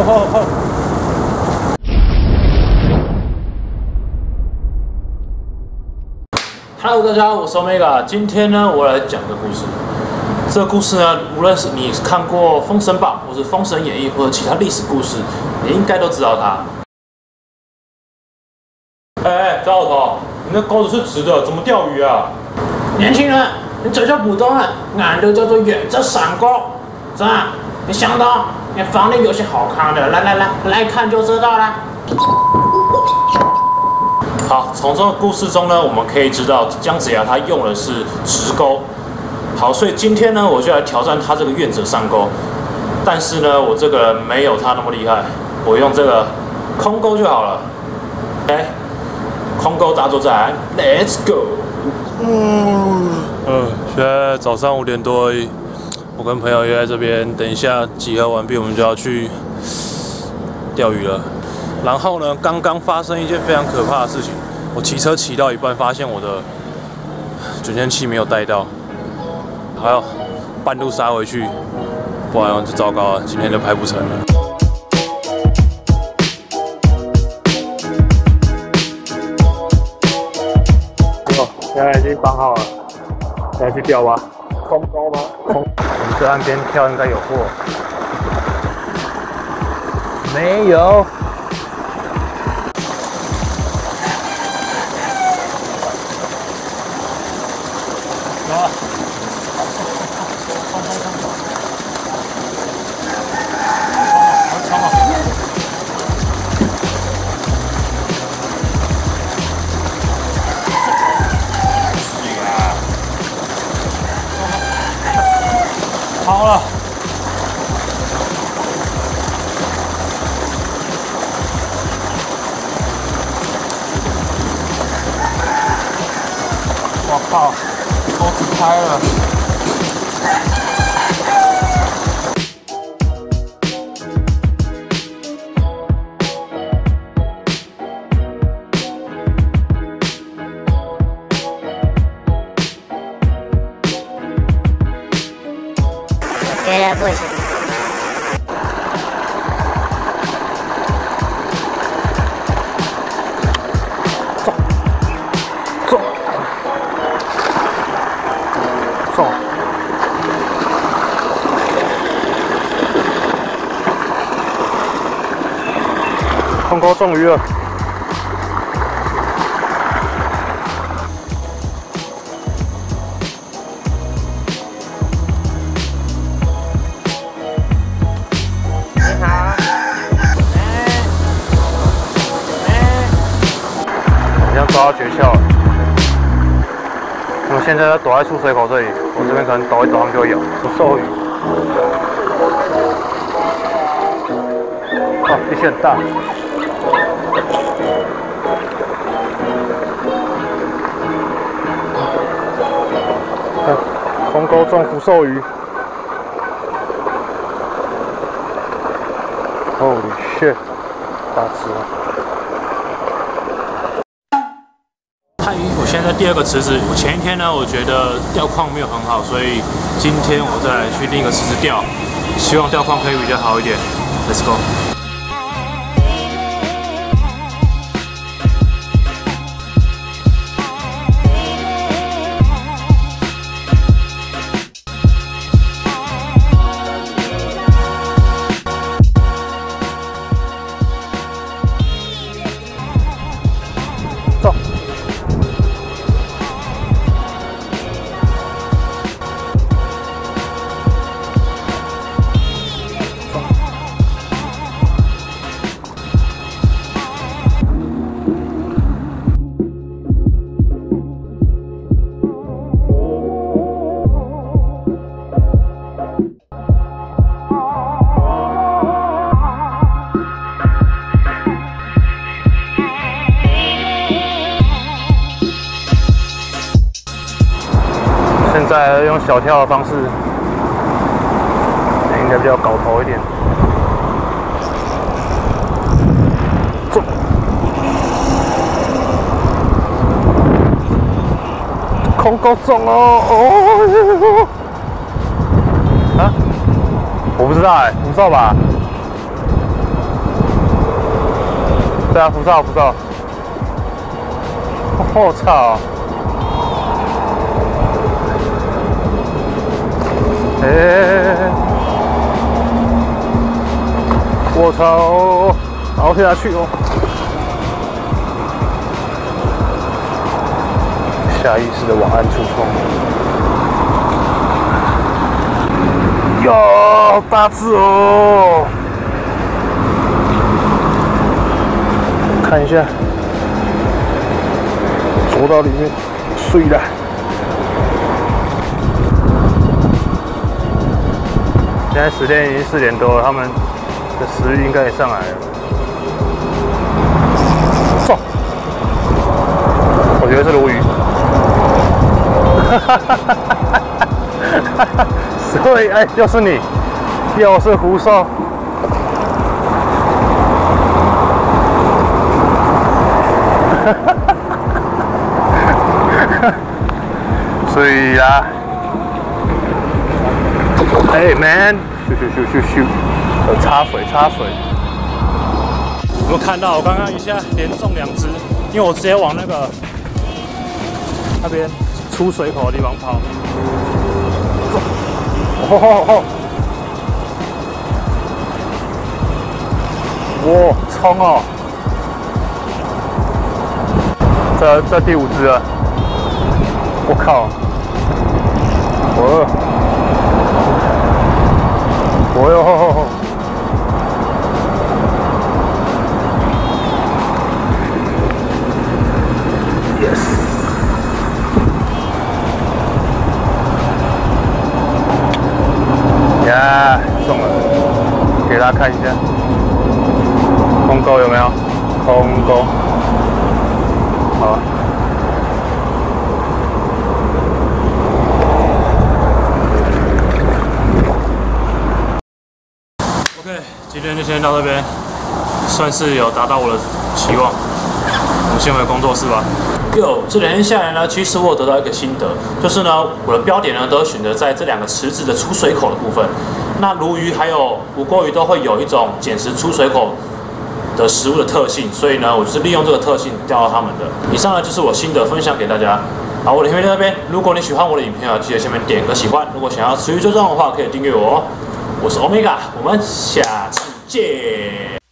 Hello， 大家好，我是 Omega。今天呢，我来讲个故事。这个故事呢，无论是你看过《封神榜》，或是《封神演义》，或者其他历史故事，你应该都知道它。赵老头，你那钩子是直的，怎么钓鱼啊？年轻人，你这叫普通人，俺这叫做远着闪钩。怎么？你想到你房里有些好看的，来看就知道了。好，从这个故事中呢，我们可以知道姜子牙他用的是直钩。好，所以今天呢，我就来挑战他这个愿者上钩。但是呢，我这个人没有他那么厉害，我用这个空钩就好了。OK， 空钩大作战 ，Let's go。现在早上5点多而已。我跟朋友约在这边，等一下集合完毕，我们就要去钓鱼了。然后呢，刚刚发生一件非常可怕的事情，我骑车骑到一半，发现我的卷线器没有带到，还要半路杀回去，不然就糟糕了，今天就拍不成了。现在已经绑好了，现在去钓吧。空钩吗？空。我们这岸边跳应该有货。没有。有了。好了，我靠，钩子开了。 绝对不行！ 走！空钩中鱼了！抓到诀窍了，我们现在要躲在出水口这里，我这边可能抖一抖，他们就会有不受鱼。哦，力气很大。看，空钩中福寿鱼。Holy shit， 大只了。我现在第2个池子，我前一天呢，我觉得钓况没有很好，所以今天我再来去另一个池子钓，希望钓况可以比较好一点。Let's go。走。现在用小跳的方式，应该比较搞头一点。走，空钩中哦！啊，我不知道哎，你知道吧？ 对啊，浮躁。我操！我操！熬下去哦！下意识的往暗处冲。哟，大只哦！看一下，走到里面睡了。现在时间已经4点多了，他们的食欲应该也上来了。走，我觉得是鲈鱼。所以，哎，又是你，又是胡说。所以啊，哎 ，man， 咻，插水。有没有看到我刚刚一下连中2只？因为我直接往那边出水口的地方跑。哇，冲哦！这第5只了，我靠！我哟！Yes！ 呀，中了！给大家看一下，空钩有没有？空钩，好。OK， 今天就先到这边，算是有达到我的期望。我们先回工作室吧。这2天下来呢，其实我有得到一个心得，就是呢，我的标点呢都选择在这2个池子的出水口的部分。那鲈鱼还有无锅鱼都会有一种捡食出水口的食物的特性，所以呢，我就是利用这个特性钓到它们的。以上呢就是我心得分享给大家。好，我的影片在这边。如果你喜欢我的影片啊，记得下面点个喜欢。如果想要持续追踪的话，可以订阅我哦。我是 Omega， 我们下次见。